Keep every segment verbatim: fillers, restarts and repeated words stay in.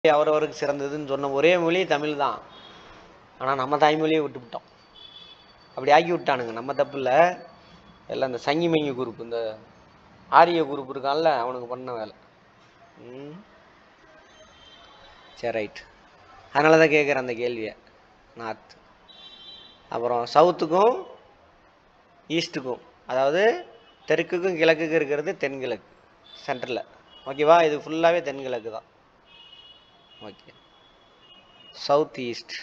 அவரவருக்கு சிறந்ததுன்னு சொன்ன ஒரே மொழி தமிழ் தான். ஆனால் நம்ம தாய்மொழியை விட்டு விட்டோம். அப்படி ஆக்கி விட்டானுங்க. நம்ம தப்பு இல்லை, எல்லாம் இந்த சங்கி மங்கி குரூப், இந்த ஆரிய குரூப் இருக்கான்ல, அவனுக்கு பண்ண வேலை. ம் சரி, ரைட். அதனால தான் கேட்குறேன் அந்த கேள்வியை. நார்த் அப்புறம் சவுத்துக்கும் ஈஸ்ட்டுக்கும், அதாவது தெற்குக்கும் கிழக்குக்கும் இருக்கிறது தென்கிழக்கு சென்டரில். ஓகேவா? இது ஃபுல்லாகவே தென்கிழக்கு தான். ஓகே. சவுத் ஈஸ்ட்,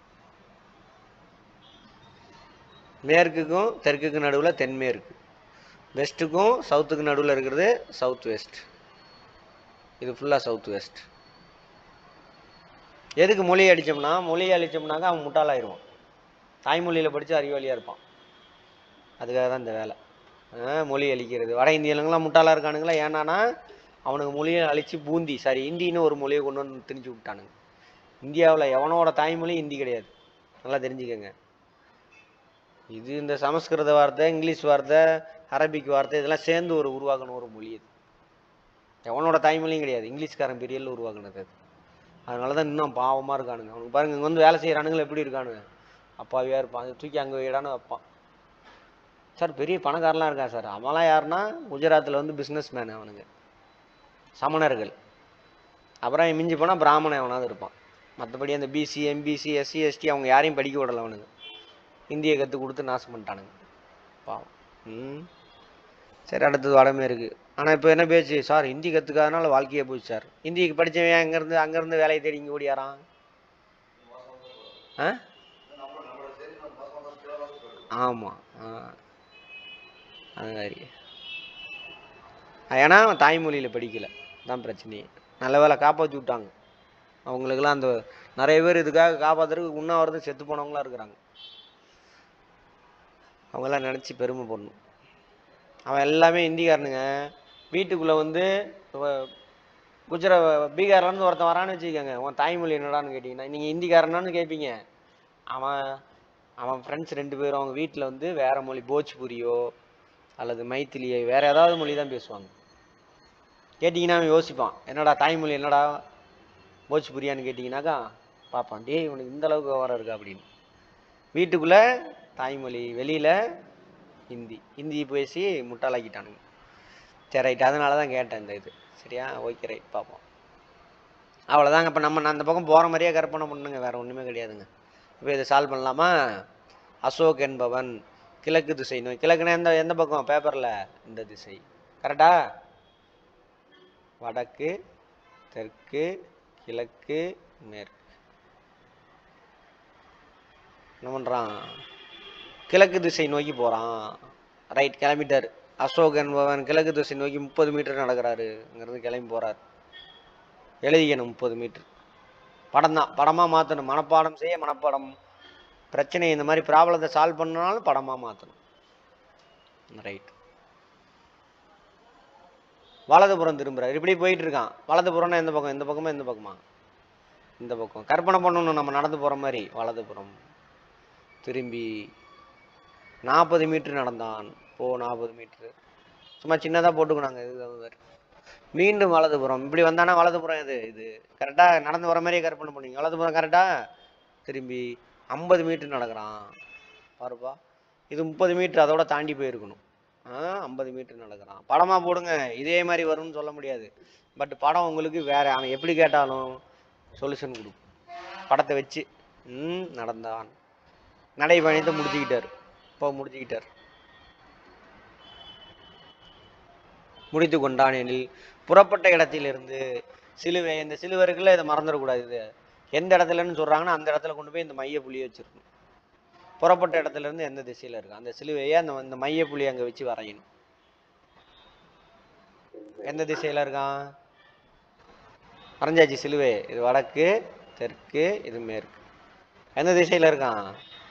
மேற்குக்கும் தெற்குக்கும் நடுவில் தென்மேற்கு, வெஸ்ட்டுக்கும் சவுத்துக்கும் நடுவில் இருக்கிறது சவுத் வெஸ்ட். இது ஃபுல்லாக சவுத் வெஸ்ட். எதுக்கு மொழி அடித்தோம்னா, மொழியை அடித்தோம்னாக்கா அவன் முட்டாளாயிருவான். தாய்மொழியில் படித்து அறிவாளியாக இருப்பான். அதுக்காக தான் இந்த வேலை, மொழி அழிக்கிறது. வட இந்தியனுங்களாம் முட்டாளாக இருக்கானுங்களா? ஏன்னானா அவனுக்கு மொழியை அழித்து பூந்தி, சாரி இந்தின்னு ஒரு மொழியை கொண்டு வந்து திணிச்சு விட்டானுங்க. இந்தியாவில் எவனோட தாய்மொழி ஹிந்தி கிடையாது, நல்லா தெரிஞ்சுக்கோங்க. இது இந்த சமஸ்கிருத வார்த்தை, இங்கிலீஷ் வார்த்தை, அரபிக் வார்த்தை இதெல்லாம் சேர்ந்து ஒரு உருவாக்கணும் ஒரு மொழி. அது எவனோட தாய்மொழியும் கிடையாது, இங்கிலீஷ்காரன் பெரியல உருவாக்குனது அது. அதனால தான் இன்னும் பாவமாக இருக்கானுங்க. அவனுக்கு பாருங்க, இங்கே வந்து வேலை செய்கிறானுங்களா எப்படி இருக்கானுங்க, அப்பாவியாக இருப்பான். அது தூக்கி அங்கே வீடானு வைப்பான். சார் பெரிய பணக்காரலாம் இருக்கான் சார். அவன்லாம் யாருன்னா குஜராத்தில் வந்து பிஸ்னஸ் மேனு, அவனுங்க சமணர்கள். அப்புறம் மிஞ்சி போனால் பிராமணன் எவனாவது இருப்பான். மற்றபடி அந்த பிசி, எம்பிசி, எஸ்சி, எஸ்டி அவங்க யாரையும் படிக்க விடலை. அவனுங்க இந்தியை கற்றுக் கொடுத்து நாசம் பண்ணிட்டானுங்க, பாவம். ம் சரி, அடுத்தது வடமேற்கு. ஆனால் இப்போ என்ன பேச்சு சார், ஹிந்தி கற்றுக்காதனால வாழ்க்கையே போச்சு சார். ஹிந்திக்கு படித்தவன் அங்கேருந்து அங்கேருந்து வேலையை தேடி இங்கே ஓடியாரான். ஆ ஆமாம், அது மாதிரி. ஏன்னா அவன் தாய்மொழியில் படிக்கலை, தான் பிரச்சனையே. நல்ல வேலை காப்பாற்றி விட்டாங்க அவங்களுக்கெல்லாம். அந்த நிறைய பேர் இதுக்காக காப்பாற்றுறதுக்கு உண்ணாவிரதம் செத்து போனவங்களாம் இருக்கிறாங்க. அவங்கெல்லாம் நினச்சி பெருமை பண்ணணும். அவன் எல்லாமே இந்திக்காரனுங்க. வீட்டுக்குள்ளே வந்து குஜரா பீகார்லேருந்து ஒருத்தன் வரான்னு வச்சுக்கோங்க, உன் தாய்மொழி என்னடான்னு கேட்டிங்கன்னா நீங்கள் ஹிந்திக்காரனான்னு கேட்பீங்க. அவன் அவன் ஃப்ரெண்ட்ஸ் ரெண்டு பேரும் அவங்க வீட்டில் வந்து வேறு மொழி, போஜ்புரியோ அல்லது மைத்திலியோ வேறு ஏதாவது மொழி தான் பேசுவாங்க. கேட்டிங்கன்னா அவன் யோசிப்பான், என்னடா தாய்மொழி என்னடா போஜ்புரியான்னு கேட்டிங்கனாக்கா பார்ப்பான், டே இவனுக்கு இந்த அளவுக்கு விவரம் இருக்கா அப்படின்னு. வீட்டுக்குள்ளே தாய்மொழி, வெளியில் ஹிந்தி. ஹிந்தி பேசி முட்டாளாக்கிட்டானுங்க. சரி, ரைட். அதனால தான் கேட்டேன் இந்த இது. சரியா? Okay, right. பார்ப்போம். அவ்வளோதாங்க. இப்போ நம்ம அந்த பக்கம் போகிற மாதிரியே கற்பனை பண்ணுங்க, வேறு ஒன்றுமே கிடையாதுங்க. இப்போ இதை சால்வ் பண்ணலாமா? அசோக் என்பவன் கிழக்கு திசை நோய், கிழக்குன்னா எந்த எந்த பக்கம் பேப்பரில், இந்த திசை. கரெக்டா? வடக்கு, தெற்கு, கிழக்கு, மேற்கு. என்ன பண்ணுறான்? கிழக்கு திசை நோக்கி போகிறான். ரைட், கிளம்பிட்டார். அசோக் என்பவன் கிழக்கு திசை நோக்கி முப்பது மீட்டர் நடக்கிறாரு. அங்கேருந்து கிளம்பி போகிறார். எழுதிக்கணும் முப்பது மீட்டர். படம் தான், படமாக மாற்றணும். மனப்பாடம் செய்ய மனப்பாடம். பிரச்சனை இந்த மாதிரி ப்ராப்ளத்தை சால்வ் பண்ணனாலும் படமாக மாற்றணும். ரைட். வலதுபுறம் திரும்புறாரு. இப்படி போயிட்டு இருக்கான். வலதுபுறம்னா எந்த பக்கம்? இந்த பக்கமா இந்த பக்கமா? இந்த பக்கம். கற்பனை பண்ணணும் நம்ம நடந்து போகிற மாதிரி. வலதுபுறம் திரும்பி நாற்பது மீட்டர் நடந்தான். போ நாற்பது மீட்டரு, சும்மா சின்னதாக போட்டுக்கணாங்க. இது மீண்டும் வலதுபுறம். இப்படி வந்தானா வலதுபுறம் இது இது கரெக்டாக நடந்து வர மாதிரியே கற்பனை பண்ணுவீங்க. வலதுபுறம் கரெக்டாக திரும்பி ஐம்பது மீட்டர் நடக்கிறான். பாருப்பா, இது முப்பது மீட்டர், அதோட தாண்டி போயிருக்கணும். ஆ ஐம்பது மீட்டர் நடக்கிறான். படமாக போடுங்க, இதே மாதிரி வரும்னு சொல்ல முடியாது. பட் படம் உங்களுக்கு வேறு, அவன் எப்படி கேட்டாலும் சொல்யூஷன் கொடுக்கும். படத்தை வச்சு ம் நடந்தான். நடைபயணத்தை முடிச்சுக்கிட்டார். இப்போ முடிச்சுக்கிட்டார். முடித்து கொண்டான் எனில் புறப்பட்ட இடத்திலிருந்து சிலுவை, இந்த சிலுவை இருக்குல்ல, இதை மறந்துடக்கூடாது. இது எந்த இடத்துலன்னு சொல்கிறாங்கன்னா அந்த இடத்துல கொண்டு போய் இந்த மைய புள்ளியை வச்சிருக்கணும். புறப்பட்ட இடத்துல இருந்து எந்த திசையில் இருக்கு அந்த சிலுவையை அந்த இந்த மைய புள்ளி அங்கே வச்சு வரையணும். எந்த திசையில் இருக்கான்? வரைஞ்சாச்சு சிலுவை. இது வடக்கு, தெற்கு, இது மேற்கு. எந்த திசையில் இருக்கான்?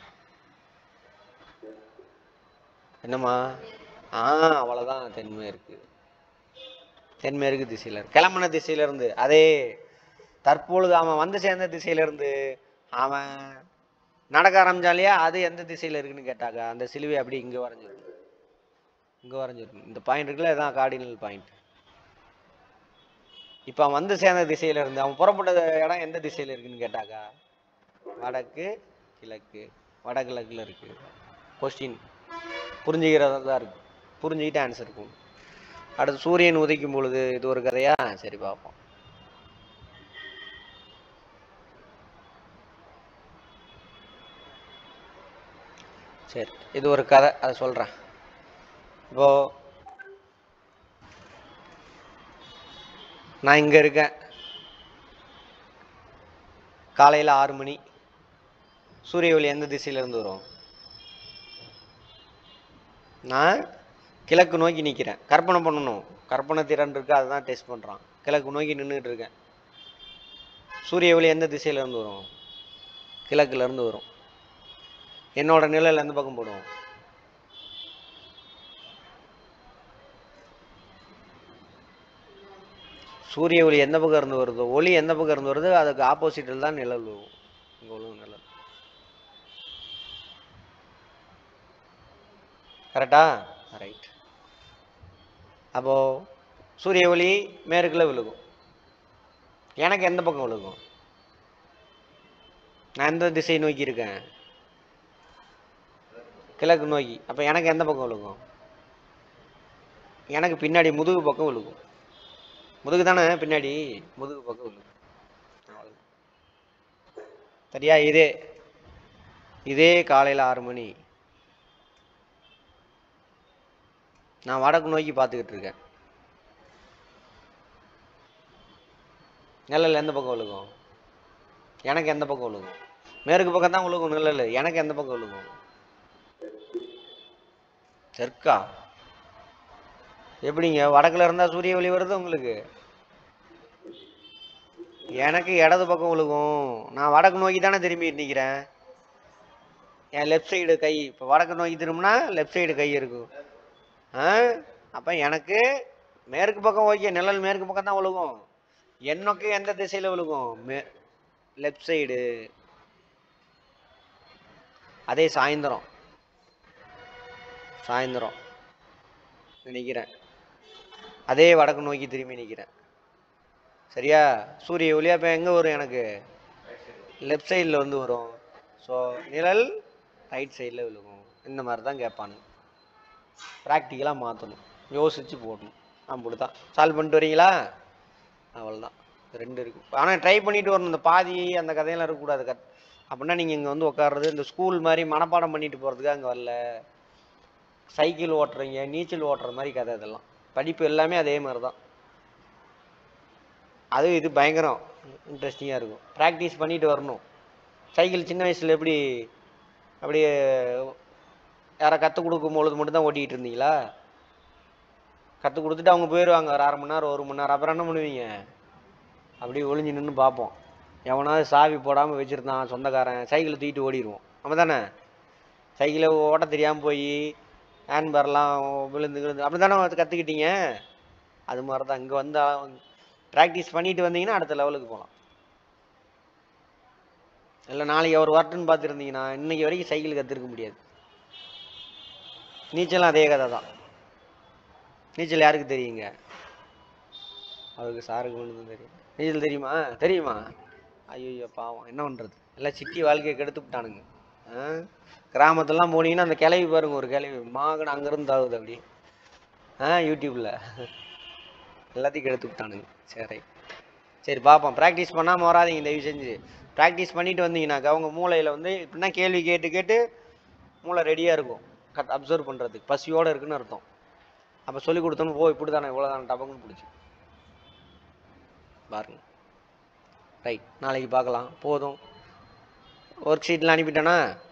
என்னம்மா? ஆ அவ்வளோதான், தென்மேற்கு. தென்மேற்கு திசையில் இருக்கு. கிளம்புன திசையிலிருந்து, அதே தற்பொழுது அவன் வந்து சேர்ந்த திசையிலிருந்து அவன் நடக்க ஆரம்பிச்சாலையா, அது எந்த திசையில் இருக்குன்னு கேட்டாக்கா அந்த சிலுவை அப்படி இங்கே வரைஞ்சிருக்கு. இங்கே வரைஞ்சிருக்கு. இந்த பாயிண்ட் இருக்குல்ல, இதுதான் கார்டினல் பாயிண்ட். இப்போ அவன் வந்து சேர்ந்த திசையில இருந்து அவன் புறப்பட்ட இடம் எந்த திசையில இருக்குன்னு கேட்டாக்கா வடக்கு கிழக்கு வடகிழக்குல இருக்கு. கொஸ்டின் புரிஞ்சுக்கிறதா தான் இருக்கு. புரிஞ்சுக்கிட்டு ஆன்சர் இருக்கும். அடுத்து சூரியன் உதிக்கும் பொழுது இது ஒரு கதையா? சரி பார்ப்போம். சரி இது ஒரு கதை, அதை சொல்றேன். இப்போ நான் இங்க இருக்கேன், காலையில ஆறு மணி. சூரிய ஒளி எந்த திசையில இருந்து வரும்? நான் கிழக்கு நோக்கி நிற்கிறேன். கற்பனை பண்ணணும், கற்பனை திறன் இருக்கு, அதுதான் டெஸ்ட் பண்றான். கிழக்கு நோக்கி நின்றுட்டு இருக்கேன். சூரிய ஒளி எந்த திசையில இருந்து வரும்? கிழக்குல இருந்து வரும். என்னோட நிழல் எந்த பக்கம் போடும்? சூரிய ஒளி எந்த பக்கம் இருந்து வருதோ, ஒளி எந்த பக்கம் இருந்து வருது, அதுக்கு ஆப்போசிட்டில் தான் நிழல் வரும். இங்க உள்ள நிழல் கரெக்டா? ரைட். அப்போ சூரிய ஒளி மேற்குல விழுகும். எனக்கு எந்த பக்கம் விழுகும்? நான் எந்த திசை நோக்கி இருக்கேன்? கிழக்கு நோக்கி. அப்ப எனக்கு எந்த பக்கம் விழுகும்? எனக்கு பின்னாடி முதுகு பக்கம் விழுகும். முதுகு தானே பின்னாடி, முதுகு பக்கம் விழுகும். சரியா? இதே இதே காலையில ஆறு மணி நான் வடக்கு நோக்கி பார்த்துக்கிட்டு இருக்கேன். நிழல் எந்த பக்கம் விழுகும்? எனக்கு எந்த பக்கம் விழுகும்? மேற்கு பக்கம் தான் விழுகும் நிழல். எனக்கு எந்த பக்கம் விழுகும்? தெற்கா? எப்படிங்க வடக்குல இருந்தா சூரிய ஒளி வருது உங்களுக்கு? எனக்கு இடது பக்கம் விழுகும். நான் வடக்கு நோக்கி தானே திரும்பி நிற்கிறேன். என் லெஃப்ட் சைடு கை, இப்போ வடக்கு நோக்கி திரும்பினா லெஃப்ட் சைடு கை இருக்கும். ஆ அப்ப எனக்கு மேற்கு பக்கம் ஓகே, நிழல் மேற்கு பக்கம் தான் விழுகும். எனக்கு எந்த திசையில விழுகும்? Left side. அதே சாயந்தரம் சாயந்தரம் நினைக்கிறேன், அதே வடக்கு நோக்கி திரும்பி நிற்கிறேன். சரியா? சூரிய ஒளி அப்போ எங்கே வரும்? எனக்கு லெஃப்ட் சைடில் வந்து வரும். ஸோ நிழல் ரைட் சைடில் விழுகும். இந்த மாதிரி தான் கேட்பானுங்க. ப்ராக்டிக்கலாக மாற்றணும், யோசித்து போடணும். அப்படி தான் சால்வ் பண்ணிட்டு வரீங்களா? அவ்வளோதான். ரெண்டு இருக்கு. ஆனால் ட்ரை பண்ணிட்டு வரணும். இந்த பாதி அந்த கதையெல்லாம் இருக்கக்கூடாது. கத் அப்படின்னா நீங்கள் இங்கே வந்து உட்காடுறது இந்த ஸ்கூல் மாதிரி மனப்பாடம் பண்ணிட்டு போகிறதுக்கு அங்கே வரல. சைக்கிள் ஓட்டுறீங்க, நீச்சல் ஓட்டுற மாதிரி கதை. இதெல்லாம் படிப்பு எல்லாமே அதே மாதிரி தான். அது இது பயங்கரம் இன்ட்ரெஸ்டிங்காக இருக்கும். ப்ராக்டிஸ் பண்ணிட்டு வரணும். சைக்கிள் சின்ன வயசில் எப்படி அப்படியே யாரை கற்றுக் கொடுக்கும் பொழுது மட்டும்தான் ஓட்டிகிட்டு இருந்தீங்களா? கற்றுக் கொடுத்துட்டு அவங்க போயிடுவாங்க ஒரு அரை மணி நேரம் ஒரு மணி நேரம். அப்புறம் என்ன பண்ணுவீங்க? அப்படியே ஒளிஞ்சு நின்று பார்ப்போம். எவனாவது சாவி போடாமல் வச்சுருந்தான் சொந்தக்காரன், சைக்கிளை தூக்கிட்டு ஓடிடுவோம். நம்ம தானே? சைக்கிளை ஓட்ட தெரியாமல் போய் ஹேண்ட்பேர்லாம் விழுந்து விழுந்து அப்படி தானே கற்றுக்கிட்டீங்க. அது மாதிரி தான் இங்கே வந்து ப்ராக்டிஸ் பண்ணிட்டு வந்தீங்கன்னா அடுத்த லெவலுக்கு போகலாம். இல்லை நாளைக்கு அவர் வரட்டுன்னு பார்த்துருந்தீங்கன்னா இன்னைக்கு வரைக்கும் சைக்கிள் கற்றுருக்க முடியாது. நீச்சலும் அதே கதை தான். நீச்சல் யாருக்கு தெரியுங்க? அவருக்கு சாருக்கு ஒன்று தான் தெரியும். நீச்சல் தெரியுமா? தெரியுமா? ஐயோ பாவம், என்ன பண்ணுறது? எல்லாம் சிட்டி வாழ்க்கையை கெடுத்து விட்டானுங்க. கிராமத்துலாம் போனீங்கன்னா அந்த கிளவி பாருங்க, ஒரு கிளவி மாகன் அங்கேருந்து தாகுது அப்படி. ஆ யூடியூப்பில் எல்லாத்தையும் கெடுத்து விட்டானுங்க. சரி சரி பார்ப்போம். ப்ராக்டிஸ் பண்ணாமல் வராதிங்க தயவு செஞ்சு. ப்ராக்டிஸ் பண்ணிட்டு வந்தீங்கன்னாக்கா அவங்க மூளையில் வந்து இப்படின்னா கேள்வி கேட்டு கேட்டு மூளை ரெடியாக இருக்கும் கட் அப்சர்வ் பண்ணுறதுக்கு. பசியோடு இருக்குன்னு அர்த்தம். அப்போ சொல்லி கொடுத்தோன்னு ஓ இப்படி தானே இவ்வளோ தானே டபக்குன்னு பிடிச்சி பாருங்க. ரைட், நாளைக்கு பார்க்கலாம். போதும். ஒர்க் ஷீட்லாம் அனுப்பிட்டேனா?